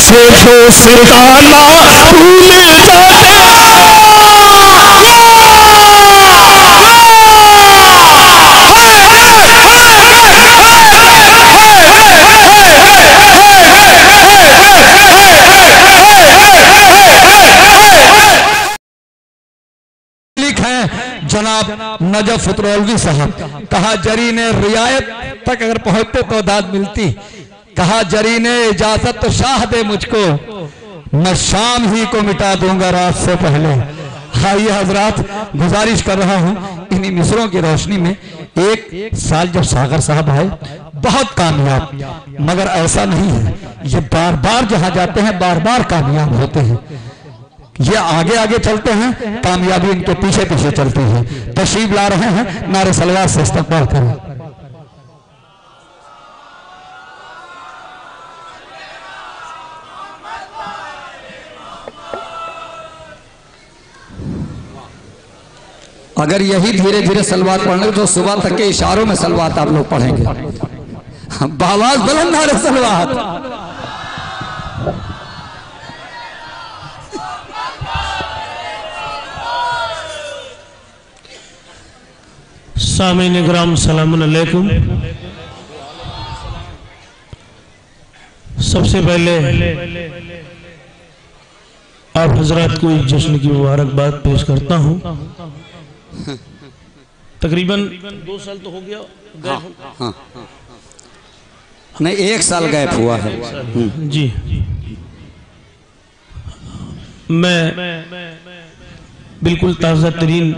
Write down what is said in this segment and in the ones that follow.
जो सिरकाना भूल जाते जनाब नजफ फतरौलवी साहब, कहा जरी ने रियायत तक अगर पहुंचते तो दाद मिलती। कहा जरी ने इजाजत तो शाह दे मुझको, मैं शाम ही को मिटा दूंगा रात से पहले। आइए हजरात, गुजारिश कर रहा हूं इन्हीं मिसरों की रोशनी में। एक साल जब सागर साहब आए बहुत कामयाब, मगर ऐसा नहीं है, ये बार बार जहां जाते हैं बार बार कामयाब होते हैं। ये आगे आगे चलते हैं, कामयाबी इनके पीछे पीछे चलती है। तशरीफ ला रहे हैं, नारे सलवात से इस्तकबाल करें। अगर यही धीरे धीरे सलवात पढ़ने तो सुबह तक के इशारों में सलवात आप लोग पढ़ेंगे। बावाज बुलंद नारे सलवात। सामीन इकराम सलामुन अलैकुम। सबसे पहले आप हजरात को जश्न की मुबारकबाद पेश करता हूँ। तकरीबन 2 साल तो हो गया। हाँ। नहीं, 1 साल गैप हुआ है जी। मैं बिल्कुल ताज़ा तरीन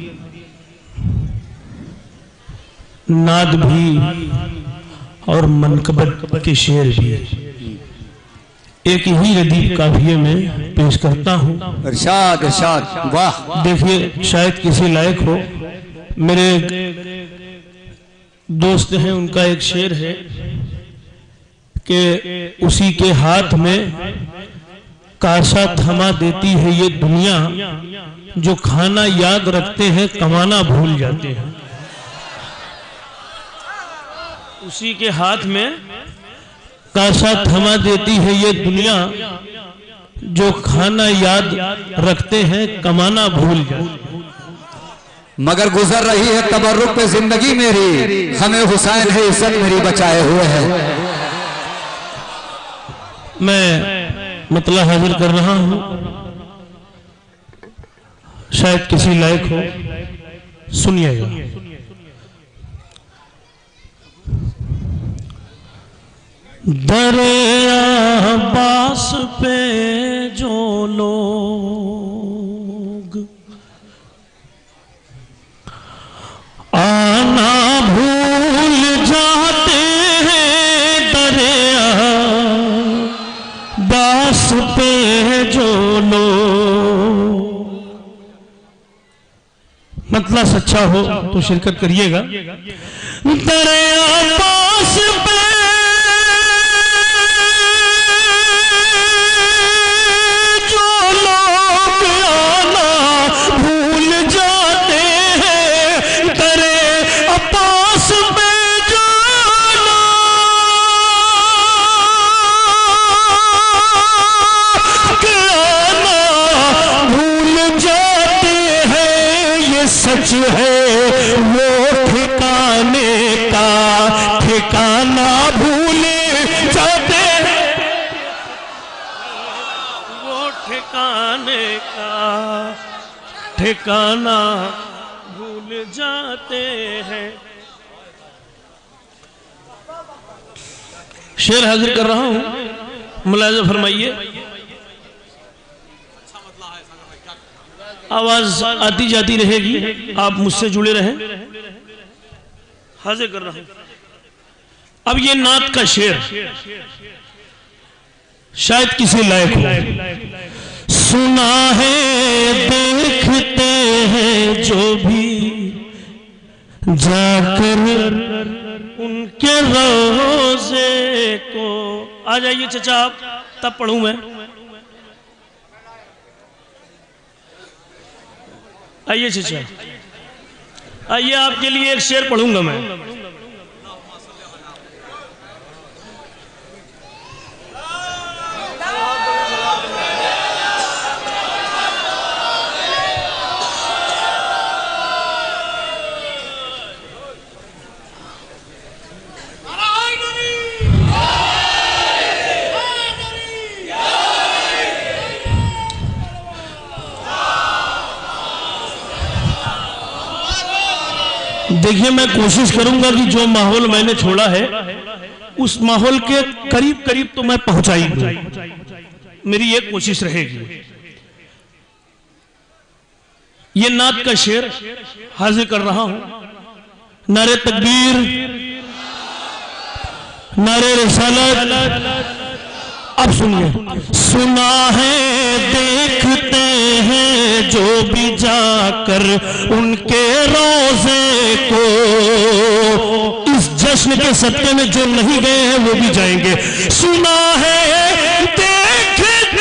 नाद भी और मनकबत के शेर भी एक ही रदीफ काफिये में पेश करता हूँ। इरशाद इरशाद, वाह। देखिए, शायद किसी लायक हो। मेरे दोस्त हैं, उनका एक शेर है कि उसी के हाथ में कासा थमा देती है ये दुनिया, जो खाना याद रखते हैं कमाना भूल जाते हैं। उसी के हाथ में कासा थमा देती है ये दुनिया, जो खाना याद रखते हैं कमाना भूल जाते। मगर गुजर रही है तबर्रुक पे जिंदगी मेरी, हमें हुसैन है इज्जत मेरी बचाए हुए है। मैं मतलब हाजिर कर रहा हूं, शायद किसी लायक हो, सुनिएगा। दरे अब्बास पे जो लोग आना भूल जाते हैं, दरे अब्बास पे जो लोग, मतलब सच्चा हो तो शिरकत करिएगा। दरे अब्बास पे सच है वो ठिकाने का ठिकाना भूल जाते, वो ठिकाने का ठिकाना भूल जाते हैं। शेर हाजिर कर रहा हूं, मुलाजा फरमाइए। आवाज आती जाती रहेगी, आप मुझसे जुड़े रहें। हाजिर कर रहा हूं। अब ये नात का शेर शायद किसी लायक हो। सुना है देखते हैं जो भी जाकर उनके रोज़े को। आ जाइए चचा, आप तब पढ़ूं मैं। आइए चचा, आइए, आपके लिए एक शेर पढ़ूंगा मैं। देखिए, मैं कोशिश करूंगा कि जो माहौल मैंने छोड़ा है उस माहौल के करीब करीब तो मैं पहुंचा ही दूं, मेरी ये कोशिश रहेगी। ये नात का शेर हाजिर कर रहा हूं। नारे तकबीर, नारे रिसालत। अब सुनिए। सुना है देखते हैं जो भी जाकर उनके रोजे को, इस जश्न के सदके में जो नहीं गए हैं वो भी जाएंगे। सुना है देखते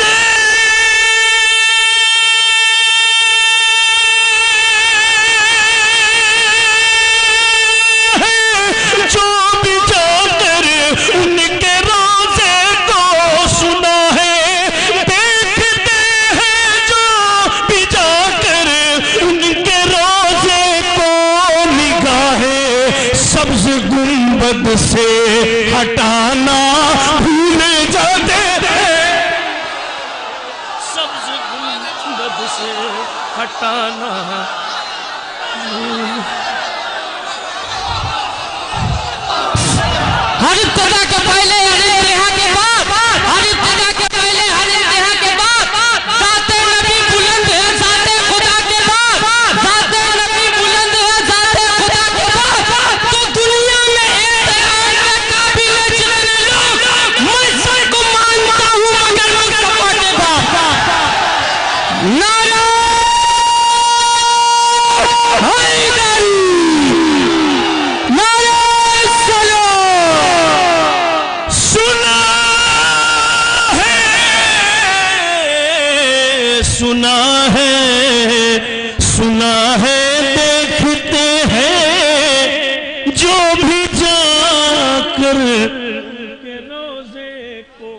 जो भी जाकर उनके रोजे को, सुना है देखते हैं जो भी जाकर उनके रोजे को, निगाहें सब्ज गुंबद से हटाना भूल जाते हैं, सब्ज गुंबद से हटाना। हर इब्तिदा के पहले हर इंतहा के बाद, हर इब्तिदा के पहले हर इंतहा के बाद, ज़ाते नबी बुलंद है ज़ाते खुदा के बाद, ज़ाते नबी बुलंद है ज़ाते खुदा के बाद। तो दुनिया में एक काबिल जितने लोग, मैं सबको मानता हूँ मगर मुस्तफा के बाद। नारा हैदरी, नारा सुना है देखते हैं जो भी जाकर रोजे को,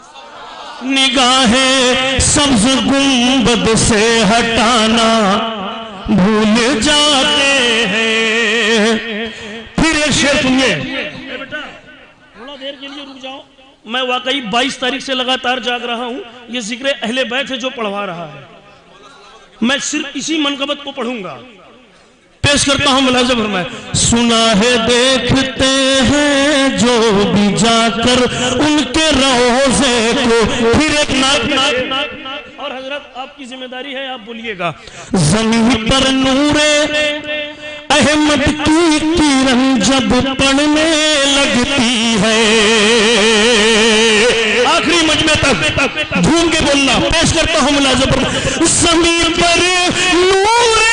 निगाहें सब्ज गुंबद से हटाना भूल जाते हैं। फिर एक शेर सुनिए। बेटा थोड़ा देर के लिए रुक जाओ, मैं वाकई 22 तारीख से लगातार जाग रहा हूं। ये जिक्र अहले बैत है जो पढ़वा रहा है, मैं सिर्फ इसी मनकबत को पढ़ूंगा। पेश करता हूं मुलाज़िम फरमाए। सुना है देखते हैं जो भी जाकर उनके रोज़े को, फिर एक नात और हजरत आपकी जिम्मेदारी है, आप बोलिएगा। ज़मीन पर नूरे अहमद की किरण जब पड़ने लगती है, आखिरी मजमे तक झूम के बोलना। पेश करता हूं मुलाज़िम फरमाए। ज़मीन पर नूरे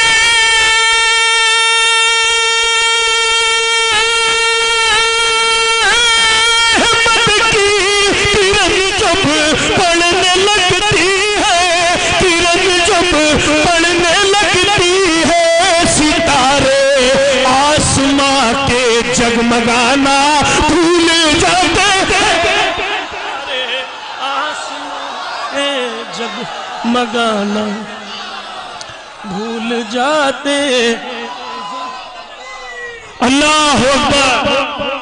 पढ़ने लगती है, किरण जब पढ़ने लगती है, सितारे आसमां के जगमगाना भूल जाते हैं, आसमां के जगमगाना भूल जाते। अल्लाह अकबर।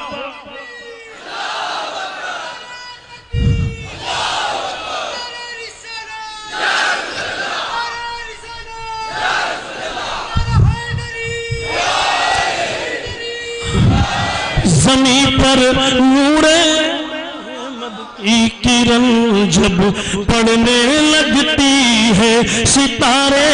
ज़मीं पर नूरे की किरण जब पड़ने लगती है, सितारे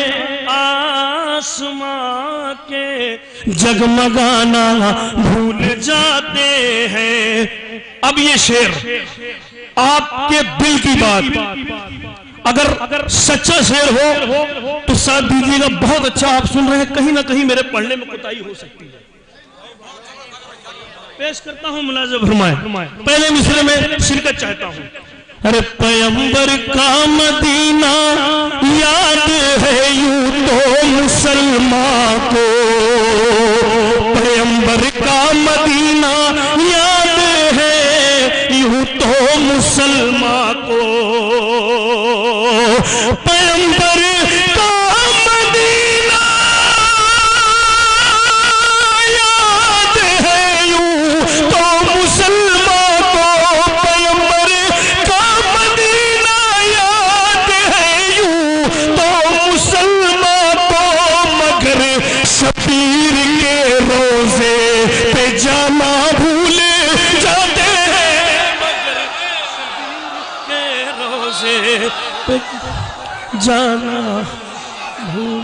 आसमां के जगमगाना भूल जाते हैं। अब ये शेर आपके दिल की बात, अगर सच्चा शेर हो तो साथ दीजिएगा, बहुत अच्छा आप सुन रहे हैं, कहीं ना कहीं मेरे पढ़ने में कोताही हो सकती है। पेश करता हूं मुलाज़िम फरमाए। पहले मिसरे में शिरकत चाहता हूं। अरे पैगंबर का मदीना याद है यूं तो मुसलमान को, पैगंबर का मदीना याद है यूं तो मुसलमान को, पैगंबर का मदीना याद है यूं तो मुसलमान को, पैगंबर का मदीना याद है यूं तो मुसलमान जाना भूल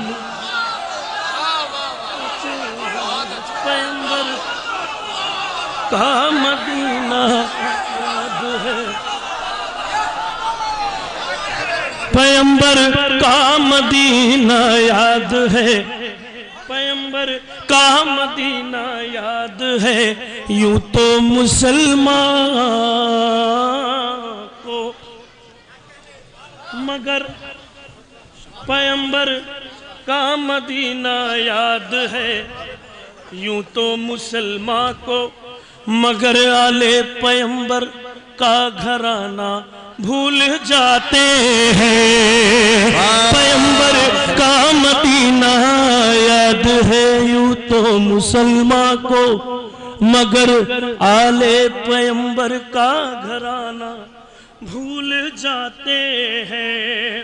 पैगंबर का मदीना याद है, पैगंबर का मदीना याद है, पैगंबर का मदीना याद है। यूं तो मुसलमान को मगर पैगंबर का मदीना याद है। यूं तो मुसलमान को मगर आले पैगंबर का घराना भूल जाते हैं। पैगंबर का मदीना याद है। यूं तो मुसलमान को मगर आले पैगंबर का घराना भूल जाते हैं।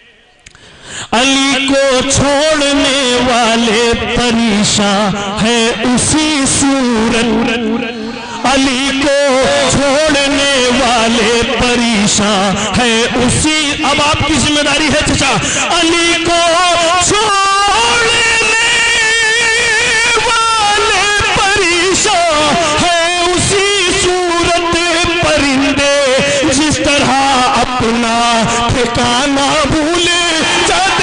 अली को छोड़ने वाले परेशान है उसी सूरत, अली को छोड़ने वाले परेशान है उसी। अब आपकी जिम्मेदारी है चचा, अली को छोड़ने वाले परेशान है उसी सूरत। परिंदे जिस तरह अपना ठिकाना भूले जाते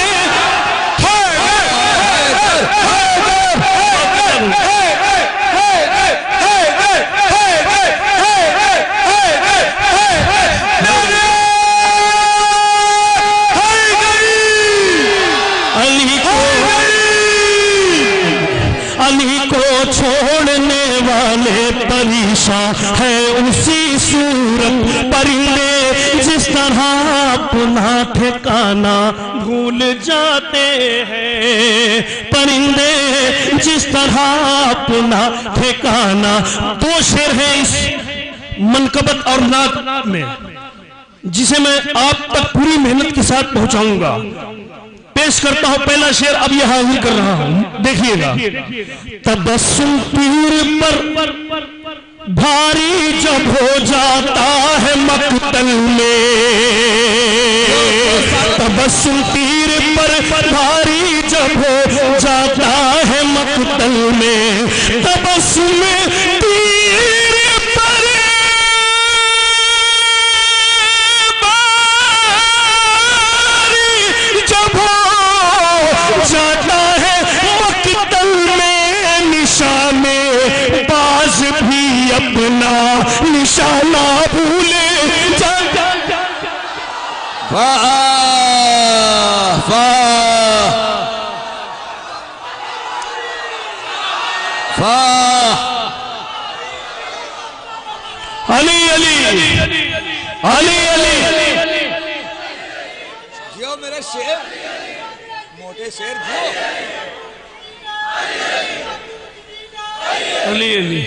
छोड़ने वाले परेशान है उसी सूरत। परिंदे जिस तरह अपना ठिकाना भूल जाते हैं, परिंदे जिस तरह अपना ठिकाना। दो शेर हैं इस मनकबत और नात में जिसे मैं आप तक पूरी मेहनत के साथ पहुंचाऊंगा। पेश करता हूं पहला शेर, अब यह हाजिर कर रहा हूं, देखिएगा। तबस्सुम तीर पर भारी जब हो जाता है मकतल में, तबस्सुम तीर पर भारी जब हो जाता है मकतल में। तबस्सुम जाता है मकतल में, निशाने बाज भी अपना निशाना भूले जाता। वाह वाह वाह। अली अली अली अली जियो मेरे शेर, मोटे शेर जियो। अली अली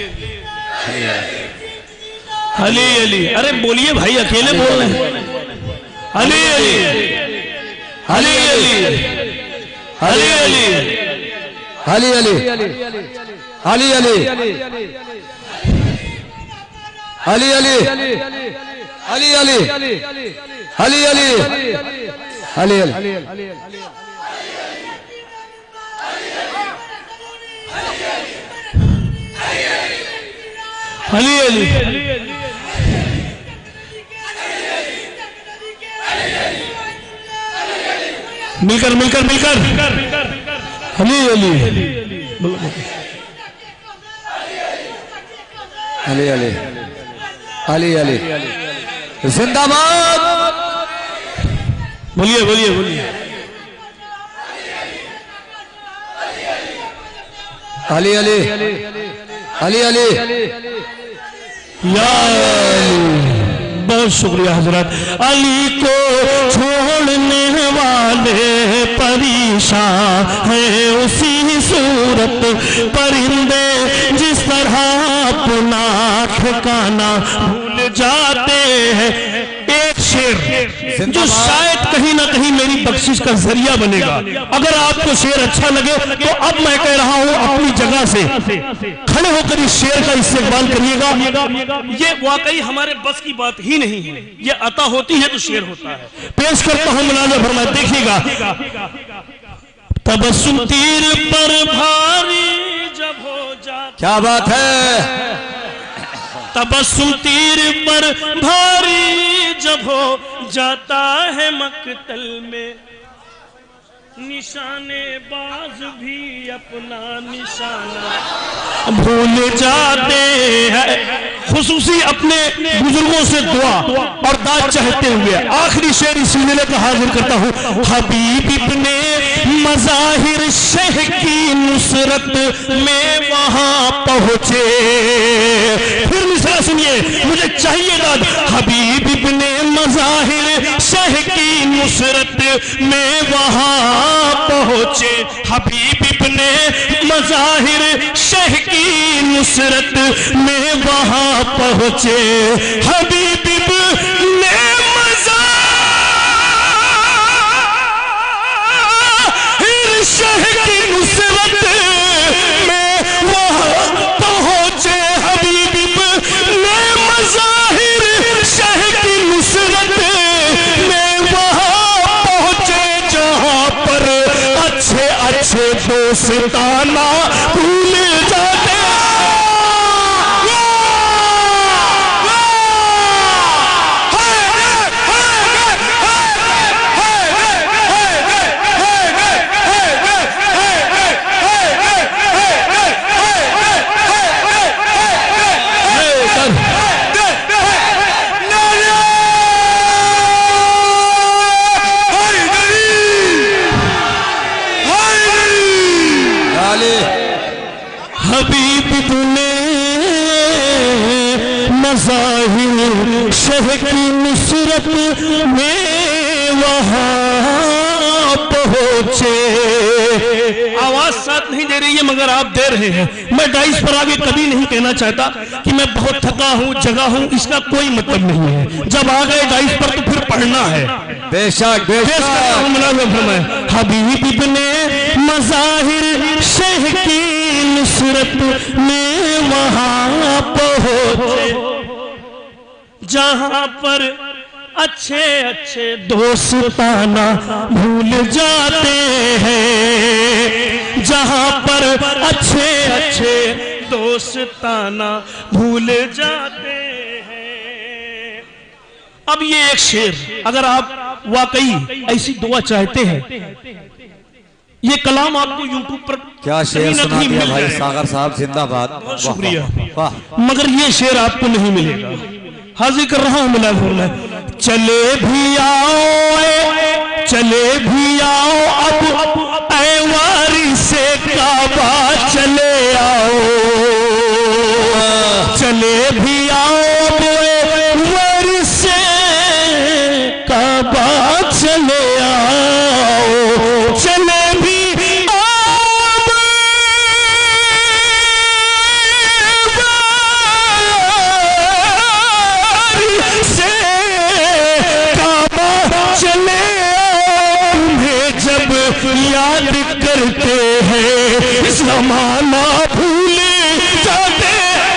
अली अली, अरे बोलिए भाई, अकेले बोल रहे हैं। अली अली अली अली अली अली अली अली अली अली अली अली अली अली अली अली अली अली अली मिलकर मिलकर मिलकर अली अली अली अली अली अली जिंदाबाद। बोलिए बोलिए बोलिए। अली अली अली अली बहुत शुक्रिया हजरत। अली को छोड़ने वाले परेशान है उसी सूरत। परिंदे जिस तरह अपना ठिकाना भूल जाते हैं। एक शेर जो शायद कहीं ना कहीं मेरी बख्शिश का जरिया बनेगा। अगर आपको शेर अच्छा लगे तो अब मैं कह रहा हूं अपनी जगह से खड़े होकर इस शेर का इस्तेमाल करिएगा। ये वाकई हमारे बस की बात ही नहीं है, ये अता होती है तो शेर होता है। पेश करता हूं मुलाज़ा फरमाए, देखिएगा। तबस्सुम तीर पर भारी जब हो जाता, क्या बात है, तबस्सुम तीर पर भारी जब हो जाता है मकतल में, निशाने बाज भी अपना निशाना भूल जाते हैं। खुसूसी अपने बुजुर्गों से दुआ और दाद चाहते हुए आखिरी शेर इस सिलसिले का हाजिर करता हूँ। हबीब इब्ने मज़ाहिर शह की नुसरत में वहां पहुंचे। फिर मिसरा सुनिए, मुझे चाहिए दाद। हबीब इब्ने मज़ाहिर शह की नुसरत में वहां पहुंचे। हबीब इब्ने मज़ाहिर शह की नुसरत में वहां पहुंचे। हबीब इब्ने मज़ाहिर शह की नुसरत में वहां पहुंचे। हबीब इब्ने मज़ाहिर शह की नुसरत में वहां पहुंचे, जहां पर अच्छे अच्छे दोस्ताना भूल जाते। हबीब इब्ने मज़ाहिर शह की नुसरत में वहां पहुंचे। आवाज साथ नहीं दे रही है मगर आप दे रहे हैं। मैं डाइस पर आगे कभी नहीं कहना चाहता कि मैं बहुत थका हूं, जगा हूं, इसका कोई मतलब नहीं है। जब आ गए डाइस पर तो फिर पढ़ना है। बेशक बेशक। हबीब इब्ने मज़ाहिर शह की नुसरत में वहां पहुंचे, जहां पर अच्छे अच्छे दोस्ताना भूल जाते हैं। जहां पर अच्छे अच्छे दोस्ताना भूल जाते हैं। अब ये एक शेर, अगर आप वाकई ऐसी दुआ चाहते हैं, ये कलाम आपको यूट्यूब पर क्या शेर सुना दिया भाई सागर साहब, जिंदाबाद। बहुत शुक्रिया। वाह, मगर ये शेर आपको नहीं मिलेगा। हाजिर कर रहा हूं मुलाज़ा। चले भी आओ, चले भी आओ, अब ऐ वारी से काबा चले आओ। चले भी आओ, अब वारी से काबा चले आओ। चले भी याद करते हैं ज़माना भूल जाते।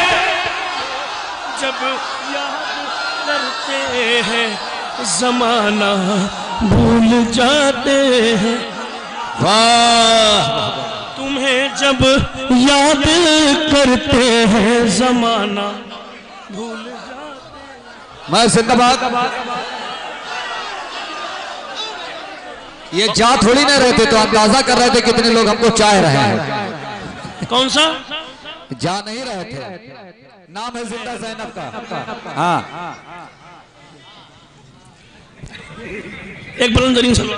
जब याद करते हैं ज़माना भूल जाते हैं। वाह, तुम्हें जब याद करते हैं ज़माना भूल जाते। मैं जिंदाबाद। ये जा थोड़ी ना रहे थे, तो अंदाजा कर रहे थे कितने लोग हमको चाह रहे हैं। कौन सा जा नहीं रहे थे, नाम है जिंदा ज़ैनब का। हाँ, एक बुलंद तरीन सलाम।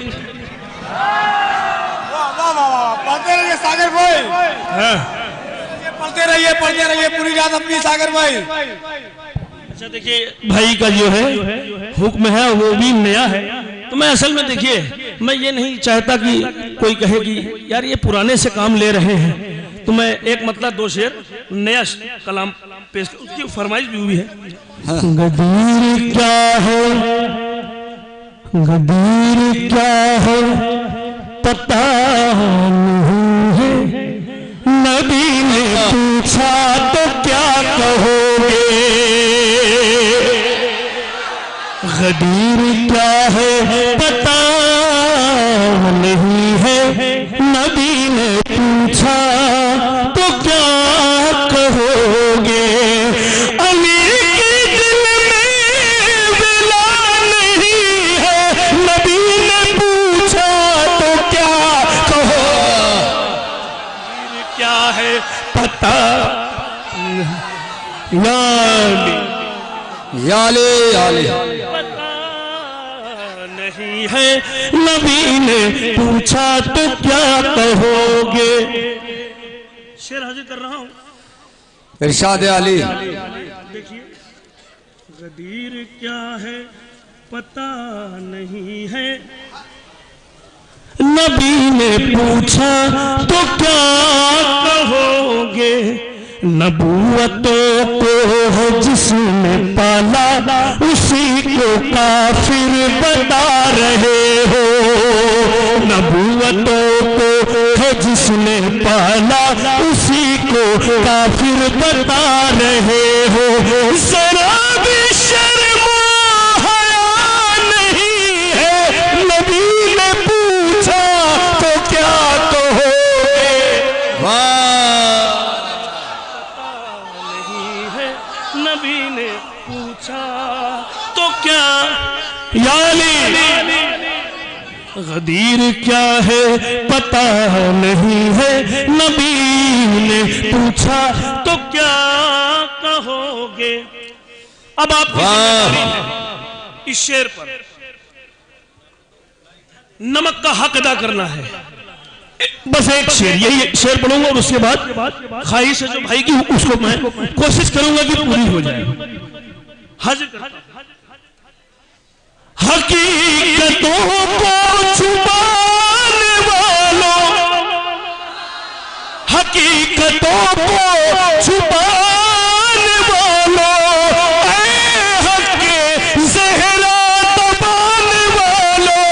पढ़ते रहिए सागर भाई, पढ़ते रहिए पूरी रात अपनी सागर भाई। अच्छा देखिए, भाई का जो है हुक्म है वो भी नया है। तो मैं असल में देखिए, मैं ये नहीं चाहता कि कोई कहे कि यार ये पुराने से काम ले रहे हैं, तो मैं एक मतलब दो शेर नया कलाम पेश, उसकी फरमाइश भी हुई है। गदीर क्या है गदीर क्या है पता नहीं है, नबी ने पूछा तो क्या कहोगे। गदीर क्या है पता नहीं है, नबी ने पूछा तो क्या कहोगे। अली के दिल में विला नहीं है, नबी ने पूछा तो क्या कहोगे। क्या है पता याले याले पता नहीं है, नबी ने पूछा तो क्या कहोगे। शेर हाजिर कर रहा हूं, इरशाद अली। देखिए, गदीर क्या है पता नहीं है, नबी ने पूछा तो क्या कहोगे। नबूवतों को है जिसने पाला, उसी को काफिर बता रहे हो। नबूवतों को है जिसने पाला, उसी को काफिर बता रहे हो। जरा भी शर्म हया नहीं है, नबी ने पूछा तो क्या कहोगे। नबी ने पूछा तो क्या। याली गदीर क्या है पता नहीं है, नबी ने पूछा तो क्या कहोगे। अब आपकी जिम्मेदारी है इस शेर पर नमक का हक अदा करना है। बस एक शेर, यही शेर पढ़ूंगा और उसके बाद ख्वाहिश है जो भाई की उसको मैं कोशिश करूंगा कि पूरी हो जाए। हाजिर करता हूं। हकीकतों को छुपाने वालों, हकीकतों को छुपाने वालों, ऐ हक के ज़हरा दबाने वालों,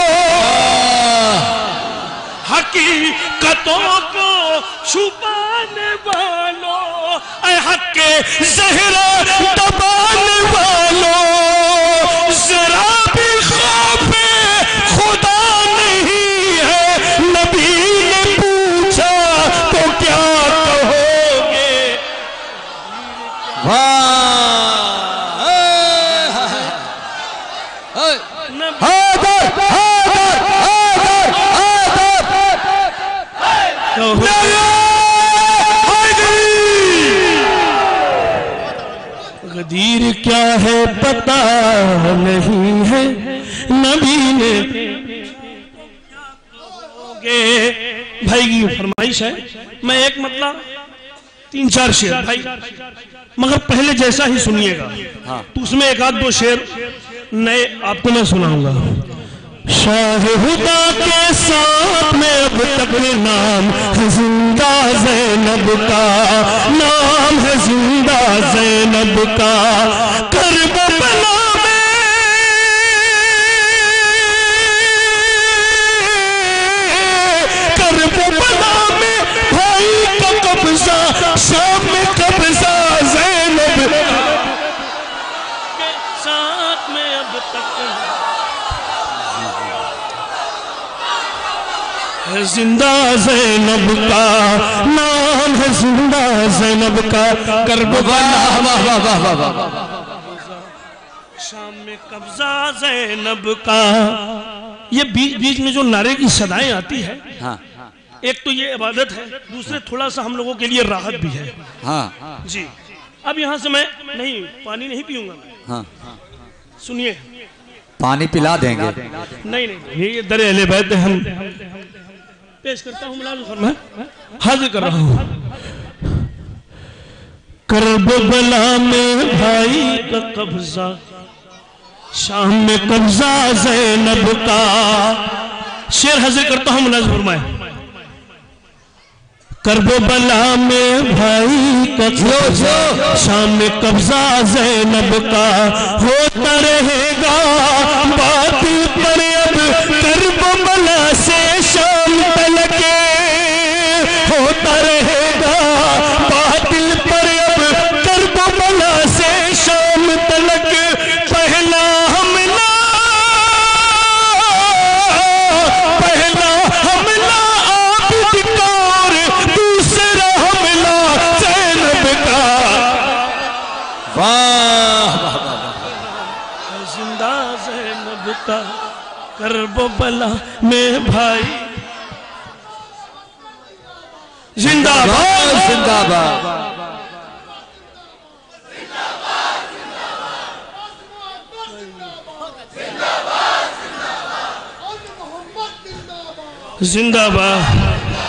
हकीकतों को छुपाने वालों, ऐ हक के ज़हरा दबाने वालों, जरा भी खौफे खुदा नहीं है, नबी ने पूछा तो क्या कहोगे। गदीर क्या है पता नहीं है, नबी ने भाई की फरमाइश है। मैं एक मतलब 3-4 शेर भाई, मगर पहले जैसा ही सुनिएगा। तो उसमें एक आध दो शेर नए आपको मैं सुनाऊंगा। शाह हुदा के साथ में अब तक नाम है जिंदा ज़ैनब का, नाम है जिंदा ज़ैनब का। करबला में करबला में भाई का कब्जा, शाम में कब्जा ज़ैनब के साथ में अब तक जिंदा ज़ैनब का, नाम है जिंदा ज़ैनब का। करबला शाम में कब्जा ज़ैनब का। ये बीच बीच में जो नारे की सदाएं आती है, एक तो ये इबादत है, दूसरे थोड़ा सा हम लोगों के लिए राहत भी है। जी, अब यहाँ से मैं नहीं पानी नहीं पीऊंगा। सुनिए, पानी पिला देंगे। नहीं ये दर अहले बैत हम पेश करता हूँ, मुलाज़िम फरमाएं, हाजिर कर रहा हूँ। करबला में भाई का कब्जा, शाम में कब्जा ज़ैनब का। शेर हाजिर करता हूँ, मुलाज़िम फरमाएं। करबला में भाई का शाम में कब्जा ज़ैनब का होता रहेगा बातिल पर अब करबला से शाम तलक होता रहेगा बातिल पर अब करबला से शाम तलक पहला हमला आबिद का और दूसरा हमला ज़ैनब का। वाह जिंदा ज़ैनब का करबला में भाई जिंदाबाद जिंदाबाद। जिंदाबाद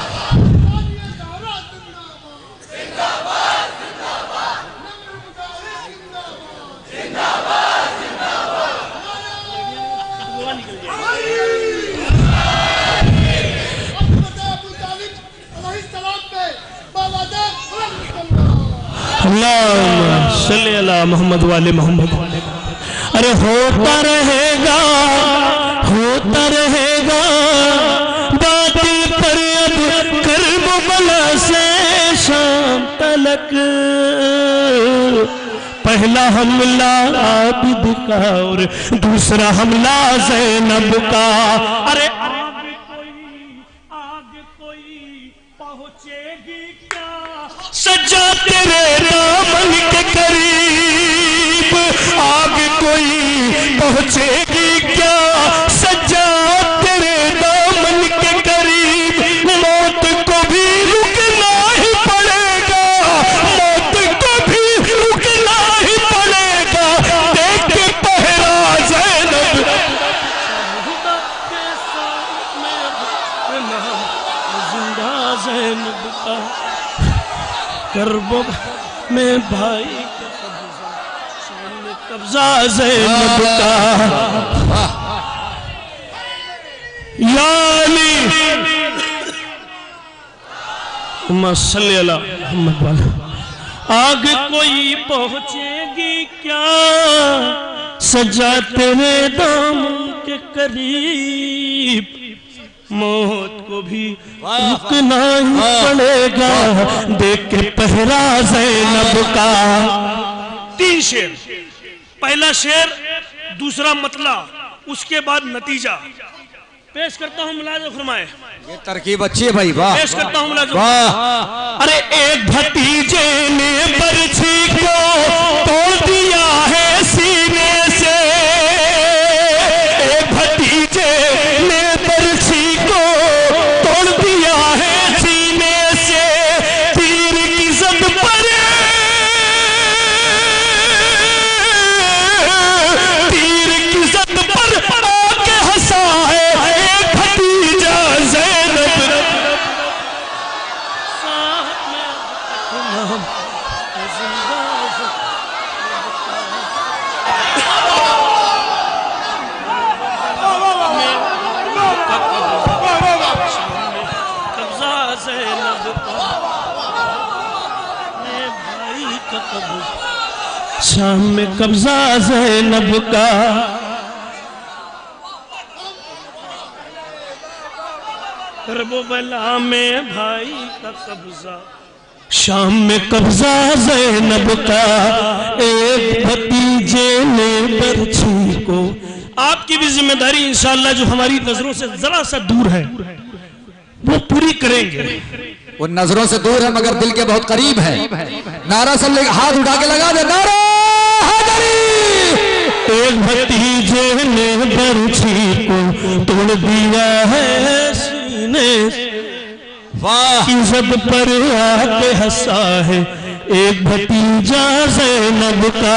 अल्लाह सल्ली अला मोहम्मद वाले मोहम्मद। अरे होता रहेगा बातिल पर अब करबला से शाम तलक पहला हमला आबिद का और दूसरा हमला ज़ैनब का। अरे आगे कोई पहुंचेगी क्या सजा तेरे दामन के करीब आग कोई पहुंचेगी क्या सजा तेरे दामन के करीब मौत को भी रुकना ही पड़ेगा मौत को भी रुकना ही पड़ेगा देख के पहरा ज़ैनब जिंदा ज़ैनब का करबो में भाई कब्जा ज़ैनब का। यानी सल्ली अला मोहम्मद वाला आग कोई पहुंचेगी क्या सजा तेरे दाम के करीब मौत को भी रुकना ही पड़ेगा देख के पहरा ज़ैनब का। 3 शेर, पहला शेर दूसरा मतला उसके बाद नतीजा पेश करता हूँ मुलाज़ा फरमाए। ये तरकीब अच्छी है भाई। वाह पेश करता हूँ मुलाज़ा। वाह। अरे एक भतीजे ने बरछी को तोड़ दिया है सीने से एक भतीजे ने बरछी को तोड़ दिया है सीने से तीर की जद पर आके हंसा है एक भतीजा ज़ैनब साथ में कब्जा ज़ैनब का भाई का कब्जा शाम में कब्जा ज़ैनब का। करबला में भाई का कब्जा शाम में कब्जा ज़ैनब का एक भतीजे ने बरछी को। आपकी भी जिम्मेदारी इंशाअल्लाह जो हमारी नजरों से जरा सा दूर है वो पूरी करेंगे। वो नजरों से दूर है मगर दिल के बहुत करीब है। नारा सब हाथ उठा के लगा दे नारा हैदरी। एक भतीजे ने बरछी को तोड़ दिया है सीने वाह। इज्जत पर आके हंसा है एक भतीजा ज़ैनब का।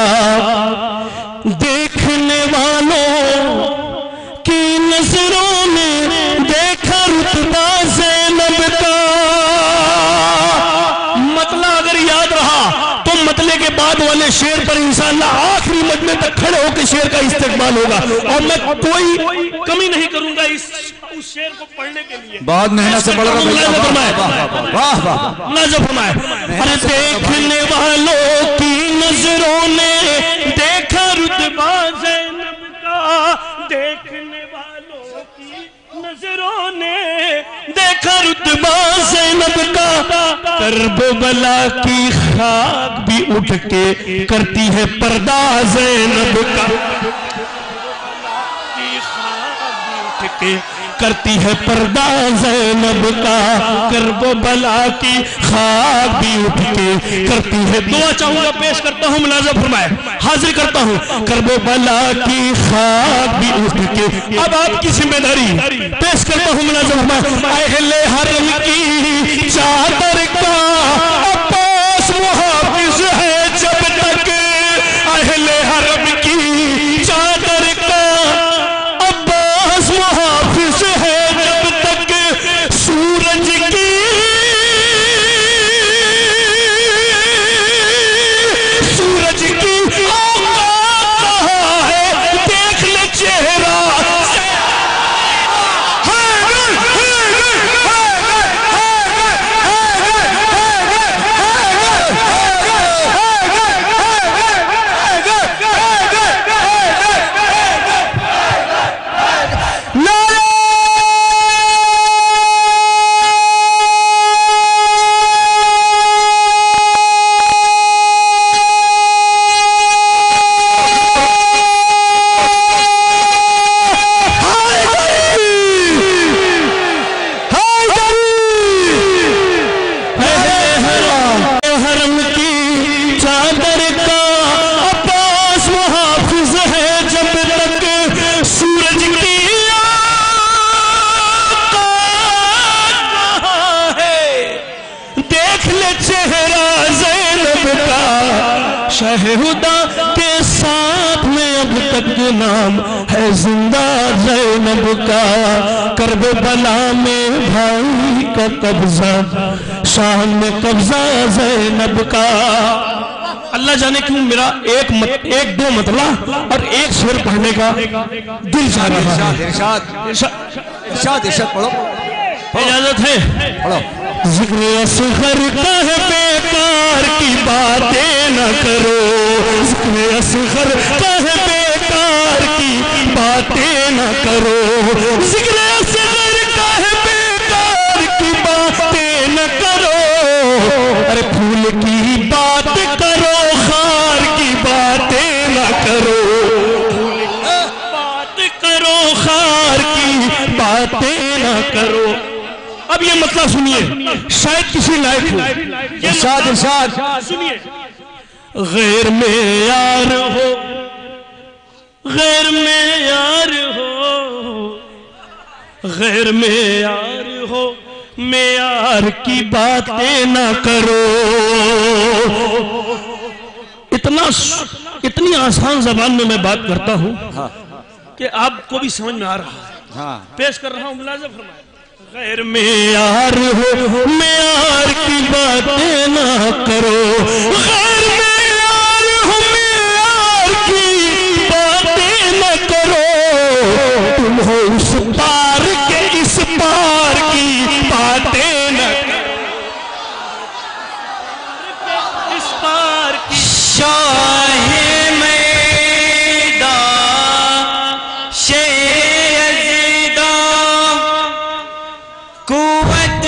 देखने वालों की नजरों में देखा रुतबा ज़ैनब का। मतला अगर याद रहा तो मतले के बाद बाद वाले शेर पर इंशाअल्लाह आखिरी मजमे तक खड़े होकर शेर का इस्तेमाल होगा और मैं कोई कमी नहीं करूंगा उस शेर को पढ़ने के लिए। बहुत मेहनत से पढ़ रहा हूं। वाह वाह नाज़ फरमाए। अरे देखने वालों की नजरों ने देखा रुतबा ज़ैनब का, देखने वालों की नजरों ने देखा रुतबा ज़ैनब का, करबला की खाक भी उठ के करती है पर्दा ज़ैनब का, की खाक भी उठ के करती है पर्दा ज़ैनब का, करबला की खाक भी उठ के करती है। दुआ चाहूंगा पेश करता हूं, मुलाज़ा फरमाए, हाजिर करता हूं। करबला की खाक भी उठ के, अब आपकी जिम्मेदारी पेश करता हूं, मुलाज़ा फरमाए। अहले हरम की चादर का अब्बास मुहाफिज है जब तक, अहले हरम की चादर का अब्बास मुहाफिज है जब तक, सूरज की औकात कहाँ है, देख ले चेहरा शहहुदा के साथ में अब तक नाम है जिंदा ज़ैनब का, करबला में भाई का कब्जा, शान में कब्जा ज़ैनब का। अल्लाह जाने क्यों मेरा एक दो मतला और एक शेर पढ़ने का दिल चाह रहा है। इरशाद पढ़ो, इजाजत है, पढ़ो। ज़िक्र असग़र का है बेकार की बातें न करो, ज़िक्र असग़र का है बेकार की बातें न करो, ज़िक्र असग़र का है बेकार की बातें न करो, अरे फूल की बात करो खार की बातें न करो, बात करो खार की बातें न करो। अब ये मतलब सुनिए, शायद किसी लायक हो। इरशाद इरशाद सुनिए, गैर में यार हो, गैर में यार हो, गैर में यार हो, मेयार की बातें ना करो। इतनी आसान जबान में मैं बात करता हूं कि आपको भी समझ में आ रहा है। पेश कर रहा हूं, मुलाज़ा फरमाए। गैर में यार हो, मेयार की बातें ना करो, गैर में यार हो, मेयार की बातें ना करो, तुम हो उस पार के इस पार की बातें ना करो, इस पार की। शाहे मैदा शेर यज़दा कुव्वत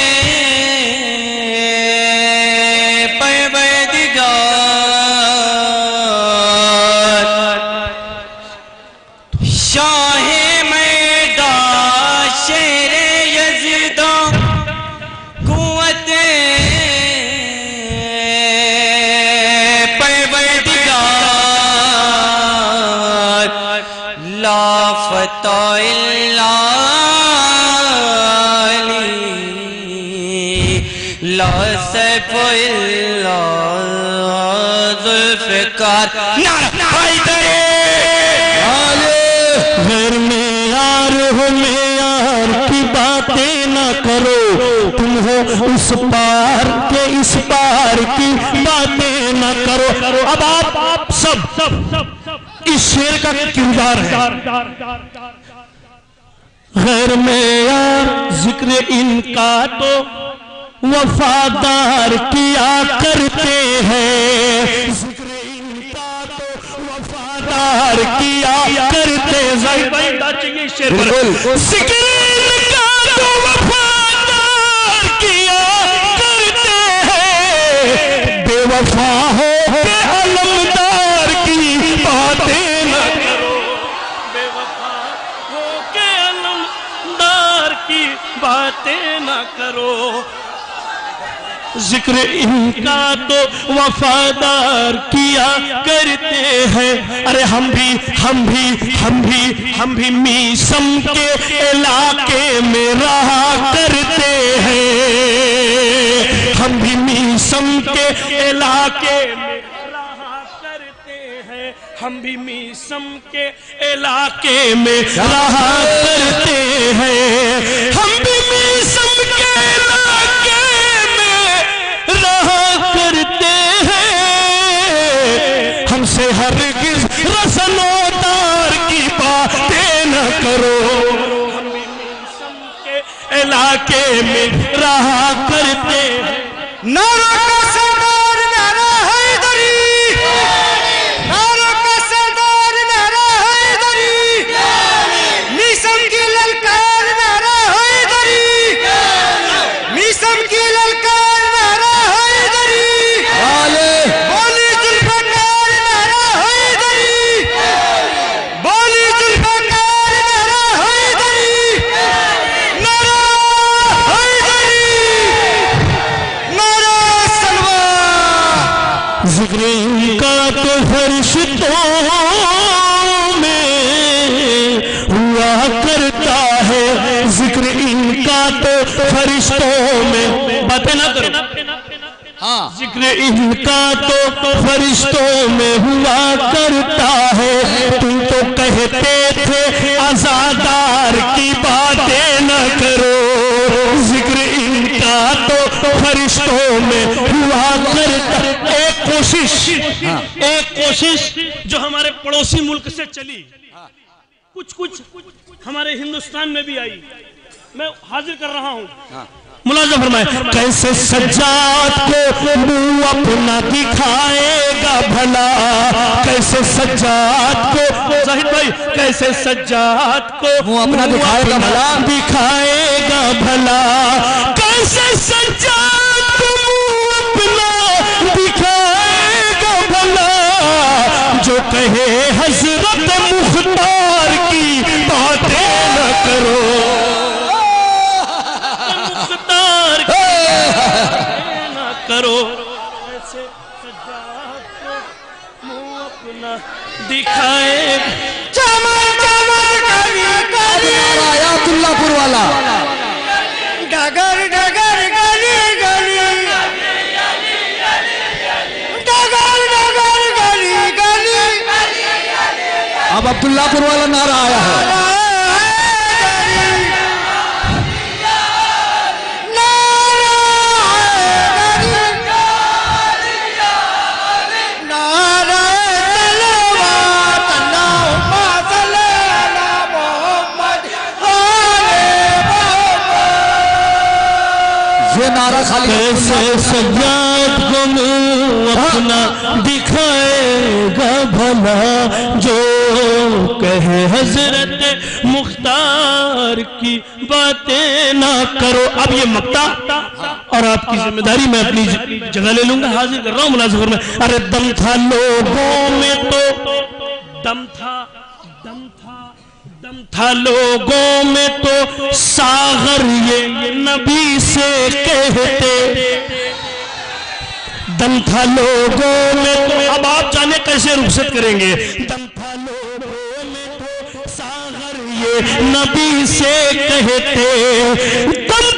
परवरदिगार, शाहे मैदा शेर यज़दा कुव्वत गैर में यार हो, मेयार की बातें ना करो, तुम हो उस पार के इस पार की बातें न करो। अब आप सब इस शेर का किरदार है। गैर में यार जिक्र इनका तो वफादार किया करते हैं, जिक्र इनका तो वफादार किया करते। जाहिर भाई चाहिए शेर पर। जिक्र इनका तो वफादार किया करते हैं, बेवफा हो के अलमदार की बातें न करो, बेवफा हो के अलमदार की बातें न करो। जिक्र इनका तो वफादार किया करते हैं। अरे हम भी मीसम के इलाके में रहा करते हैं, हम भी मीसम के इलाके में रहा करते हैं, हम भी मीसम के इलाके में रहा करते हैं, हम भी मीसम के इलाके रहा करते हैं। हमसे हरगिज़ रसनोदार की बातें न करो, हम भी मौसम के इलाके में रहा करते हैं। नारों का सरदार नारा हैदरी, नारों का सरदार नारा हैदरी, मीसम की ललकार नारा हैदरी, मीसम की ललकार नारा हैदरी, बोली जुल्फकार नारा हैदरी, बोली जुल्फकार नारा हैदरी, नारा हैदरी, नारा सलवा। जिक्र इनका तो फरिश्तों में हुआ करता है, जिक्र इनका तो फरिश्तों में। बातें ना करो। जिक्र इनका तो फरिश्तों में हुआ करता है, तुम तो कहते थे आजादार की बातें न करो। जिक्र इनका तो फरिश्तों में हुआ करता। एक कोशिश जो हमारे पड़ोसी मुल्क से चली, कुछ हमारे हिंदुस्तान में भी आई, मैं हाजिर कर रहा हूं। मुलाज़ा फरमाए, कैसे सज्जाद को मुंह अपना दिखाएगा भला, कैसे सज्जाद को, जाहिद भाई कैसे सज्जाद को मुंह अपना दिखाएगा भला, दिखाएगा भला, कैसे सज्जाद को मुंह अपना दिखाएगा भला, जो कहे हजरत मुख्तार की बातें न करो, करो। ऐसे सज्जाद को मुंह अपना दिखाए। चमन चमन करी करी आयातुल्लाहपुर वाला डगर डगर गली गली, डगर डगर गली गली। अब अब्दुल्लाहपुर वाला नारा आया है। नारा खाली कैसे सज्जाद को मुंह अपना दिखाएगा भला, जो कहे हजरत मुख्तार की बातें ना करो। अब ये मक्ता और आपकी जिम्मेदारी मैं अपनी जगह ले लूंगा, हाजिर कर रहा हूं मुनासिब में। अरे दम था लोगों में तो, दम था लोगों में तो सागर ये नबी से कहते, दम था लोगों में तो। अब आप जाने कैसे रुखसत करेंगे। दम था लोगों में तो सागर ये नबी से कहते, दम